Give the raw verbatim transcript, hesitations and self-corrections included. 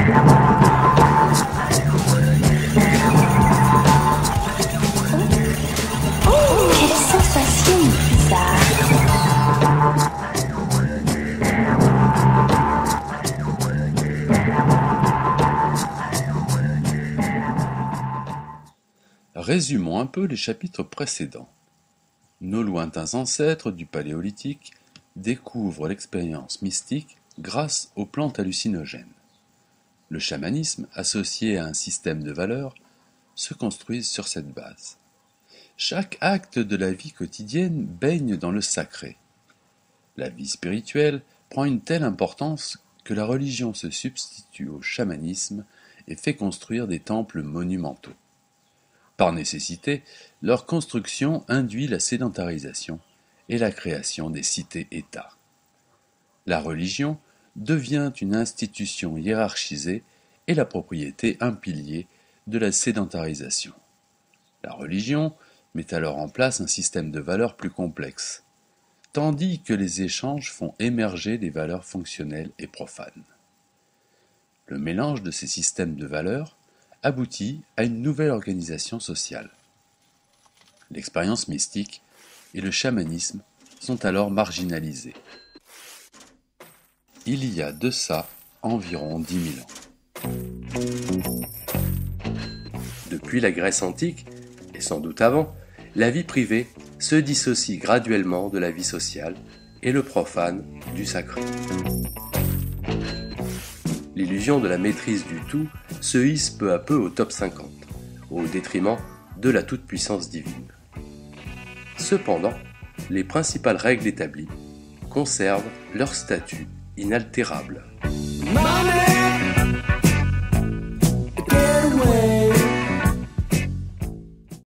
Quelle sensation bizarre. Résumons un peu les chapitres précédents. Nos lointains ancêtres du Paléolithique découvrent l'expérience mystique grâce aux plantes hallucinogènes. Le chamanisme, associé à un système de valeurs, se construit sur cette base. Chaque acte de la vie quotidienne baigne dans le sacré. La vie spirituelle prend une telle importance que la religion se substitue au chamanisme et fait construire des temples monumentaux. Par nécessité, leur construction induit la sédentarisation et la création des cités-États. La religion devient une institution hiérarchisée et la propriété un pilier de la sédentarisation. La religion met alors en place un système de valeurs plus complexe, tandis que les échanges font émerger des valeurs fonctionnelles et profanes. Le mélange de ces systèmes de valeurs aboutit à une nouvelle organisation sociale. L'expérience mystique et le chamanisme sont alors marginalisés. Il y a de ça environ dix mille ans. Depuis la Grèce antique, et sans doute avant, la vie privée se dissocie graduellement de la vie sociale et le profane du sacré. L'illusion de la maîtrise du tout se hisse peu à peu au top cinquante, au détriment de la toute-puissance divine. Cependant, les principales règles établies conservent leur statut inaltérable.